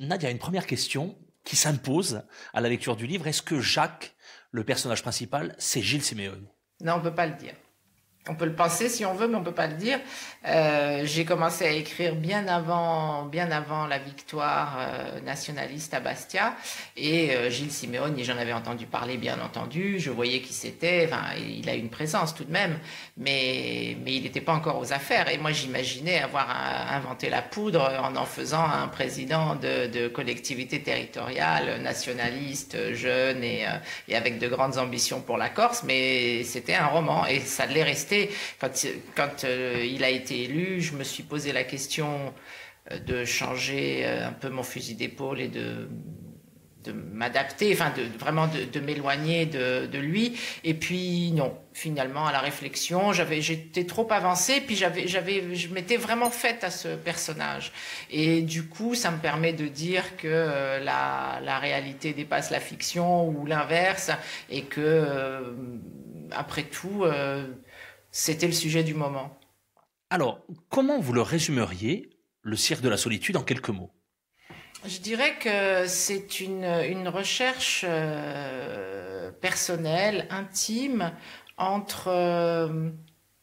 Nadia, une première question qui s'impose à la lecture du livre. Est-ce que Jacques, le personnage principal, c'est Gilles Simeoni? Non, on ne peut pas le dire. On peut le penser si on veut, mais on ne peut pas le dire. J'ai commencé à écrire bien avant la victoire nationaliste à Bastia. Et Gilles Simeoni, j'en avais entendu parler, bien entendu. Je voyais qui c'était. Enfin, il a une présence tout de même, mais il n'était pas encore aux affaires. Et moi, j'imaginais avoir inventé la poudre en faisant un président de collectivité territoriale, nationaliste, jeune et avec de grandes ambitions pour la Corse. Mais c'était un roman et ça l'est resté. Quand il a été élu, je me suis posé la question de changer un peu mon fusil d'épaule et de m'adapter, enfin vraiment de m'éloigner de lui. Et puis non, finalement à la réflexion, j'étais trop avancée, puis je m'étais vraiment faite à ce personnage. Et du coup, ça me permet de dire que la réalité dépasse la fiction ou l'inverse, et que après tout, c'était le sujet du moment. Alors, comment vous le résumeriez, le cirque de la solitude, en quelques mots? Je dirais que c'est une recherche personnelle, intime, entre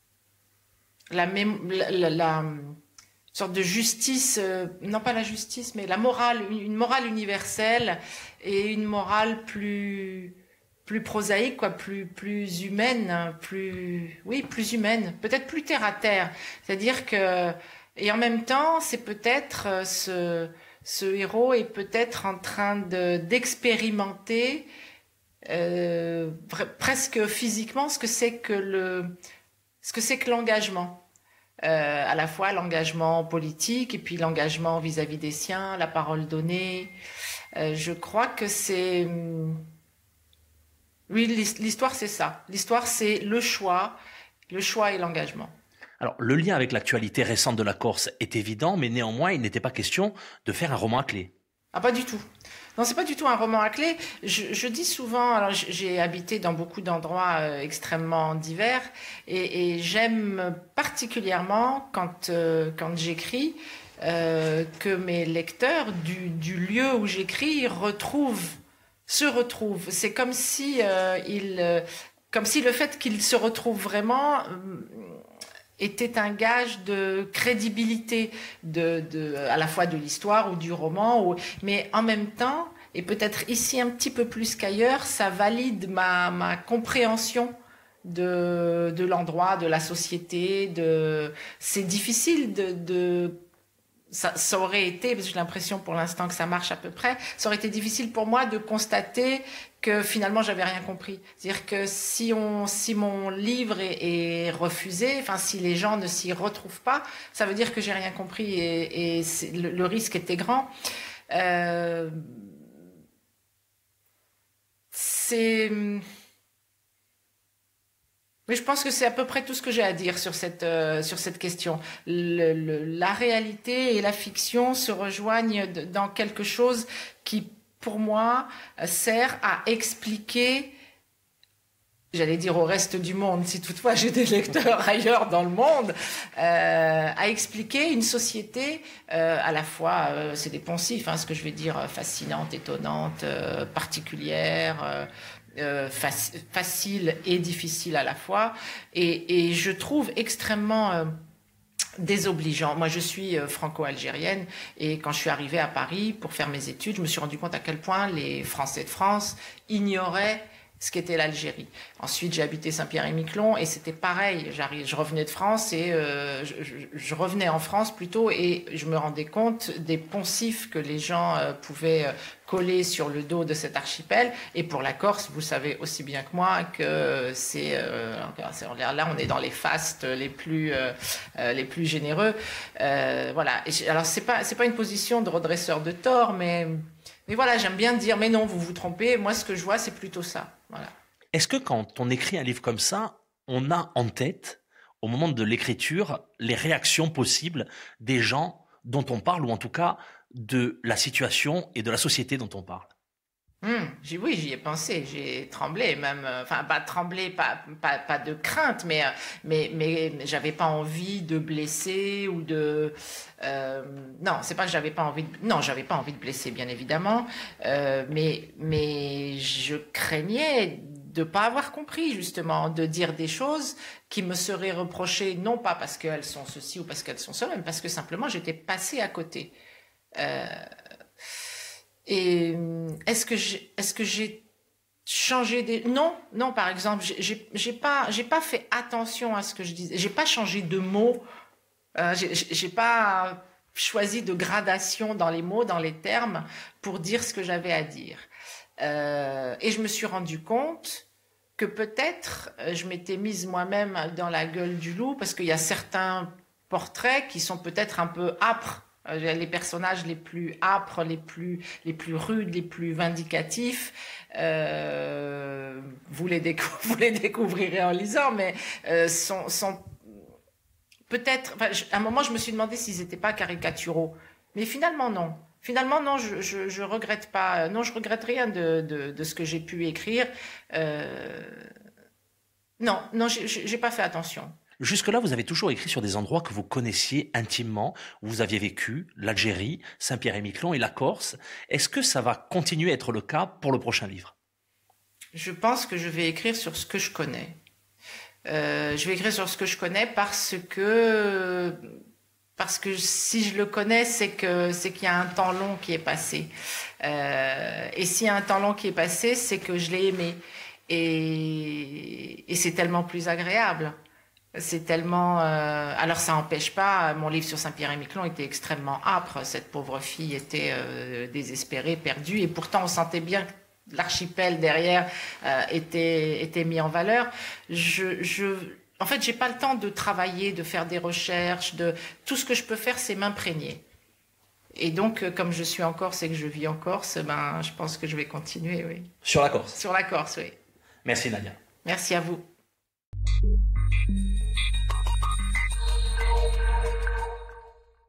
la sorte de justice, non pas la justice, mais la morale, une morale universelle et une morale plus prosaïque, quoi, plus humaine, plus humaine, peut-être plus terre à terre. C'est-à-dire que, et en même temps, c'est peut-être ce héros est peut-être en train d'expérimenter presque physiquement ce que c'est que l'engagement. À la fois l'engagement politique et puis l'engagement vis-à-vis des siens, la parole donnée. Je crois que c'est... Oui, l'histoire, c'est ça. L'histoire, c'est le choix et l'engagement. Alors, le lien avec l'actualité récente de la Corse est évident, mais néanmoins, il n'était pas question de faire un roman à clé. Ah, pas du tout. Non, c'est pas du tout un roman à clé. Je dis souvent, alors j'ai habité dans beaucoup d'endroits extrêmement divers, et j'aime particulièrement quand j'écris que mes lecteurs du lieu où j'écris se retrouvent. C'est comme si comme si le fait qu'ils se retrouvent vraiment était un gage de crédibilité à la fois de l'histoire ou du roman, mais en même temps, et peut-être ici un petit peu plus qu'ailleurs, ça valide ma compréhension de l'endroit, de la société. C'est difficile ça aurait été, parce que j'ai l'impression pour l'instant que ça marche à peu près, ça aurait été difficile pour moi de constater que finalement j'avais rien compris. C'est-à-dire que si mon livre est refusé, enfin si les gens ne s'y retrouvent pas, ça veut dire que j'ai rien compris, et le risque était grand. Mais je pense que c'est à peu près tout ce que j'ai à dire sur cette question. La réalité et la fiction se rejoignent dans quelque chose qui, pour moi, sert à expliquer, j'allais dire au reste du monde, si toutefois j'ai des lecteurs ailleurs dans le monde, à expliquer une société à la fois, c'est des poncifs, ce que je vais dire, fascinante, étonnante, particulière, facile et difficile à la fois, et je trouve extrêmement désobligeant. Moi, je suis franco-algérienne, et quand je suis arrivée à Paris pour faire mes études, je me suis rendu compte à quel point les Français de France ignoraient ce qu'était l'Algérie. Ensuite, j'ai habité Saint-Pierre-et-Miquelon, et c'était pareil. Je revenais de France, et je revenais en France plutôt, et je me rendais compte des poncifs que les gens pouvaient coller sur le dos de cet archipel. Et pour la Corse, vous savez aussi bien que moi que là, on est dans les fastes les plus généreux. Voilà. Alors, c'est pas une position de redresseur de tort, mais voilà, j'aime bien dire, mais non, vous vous trompez. Moi, ce que je vois, c'est plutôt ça. Voilà. Est-ce que quand on écrit un livre comme ça, on a en tête, au moment de l'écriture, les réactions possibles des gens dont on parle, ou en tout cas de la situation et de la société dont on parle? Oui, j'y ai pensé, j'ai tremblé même, enfin pas tremblé, pas de crainte, mais j'avais pas envie de blesser ou de, non, c'est pas que j'avais pas envie de, non, j'avais pas envie de blesser bien évidemment, mais je craignais de pas avoir compris justement, de dire des choses qui me seraient reprochées non pas parce qu'elles sont ceci ou parce qu'elles sont cela, mais parce que simplement j'étais passée à côté. Euh, Et est-ce que j'ai changé des... Non, non, par exemple, j'ai pas fait attention à ce que je disais. J'ai pas changé de mots. J'ai pas choisi de gradation dans les mots, dans les termes, pour dire ce que j'avais à dire. Et je me suis rendu compte que peut-être je m'étais mise moi-même dans la gueule du loup, parce qu'il y a certains portraits qui sont peut-être un peu âpres. Les personnages les plus âpres, les plus rudes, les plus vindicatifs, vous vous les découvrirez en lisant, mais sont peut-être... Enfin, à un moment, je me suis demandé s'ils n'étaient pas caricaturaux. Mais finalement, non. Finalement, non, je regrette pas. Non, je regrette rien de ce que j'ai pu écrire. Non, non, j'ai pas fait attention. Jusque-là, vous avez toujours écrit sur des endroits que vous connaissiez intimement, où vous aviez vécu, l'Algérie, Saint-Pierre-et-Miquelon et la Corse. Est-ce que ça va continuer à être le cas pour le prochain livre? Je pense que je vais écrire sur ce que je connais. Je vais écrire sur ce que je connais parce que si je le connais, c'est qu'il y a un temps long qui est passé. Et s'il y a un temps long qui est passé, c'est que je l'ai aimé. Et c'est tellement plus agréable. C'est tellement... alors ça n'empêche pas, mon livre sur Saint-Pierre-et-Miquelon était extrêmement âpre. Cette pauvre fille était désespérée, perdue. Et pourtant, on sentait bien que l'archipel derrière était mis en valeur. En fait, j'ai pas le temps de travailler, de faire des recherches. Tout ce que je peux faire, c'est m'imprégner. Et donc, comme je suis en Corse et que je vis en Corse, ben, je pense que je vais continuer, oui. Sur la Corse. Sur la Corse, oui. Merci Nadia. Merci à vous.